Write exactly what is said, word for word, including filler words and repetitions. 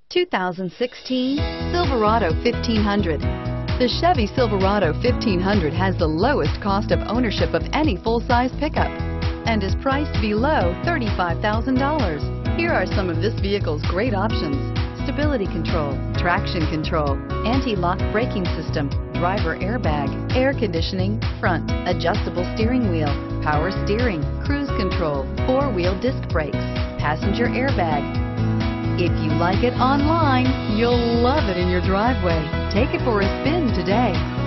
two thousand sixteen Silverado fifteen hundred. The Chevy Silverado fifteen hundred has the lowest cost of ownership of any full-size pickup and is priced below thirty-five thousand dollars. Here are some of this vehicle's great options: stability control, traction control, anti-lock braking system, driver airbag, air conditioning, front, adjustable steering wheel, power steering, cruise control, four-wheel disc brakes, passenger airbag. If you like it online, you'll love it in your driveway. Take it for a spin today.